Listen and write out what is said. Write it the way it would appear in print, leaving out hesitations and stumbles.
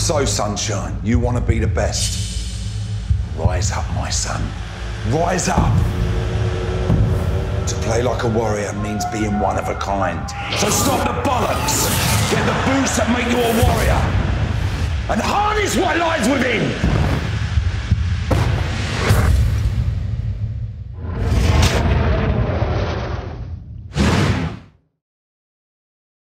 So, Sunshine, you want to be the best. Rise up, my son. Rise up. To play like a warrior means being one of a kind. So stop the bollocks. Get the boots that make you a warrior. And harness what lies within.